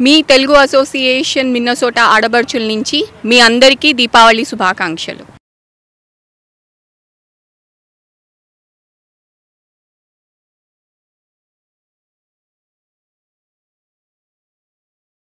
మీ Telugu association Minnesota ఆడబడుచుల నుంచి మీ అందరికీ దీపావళి శుభాకాంక్షలు.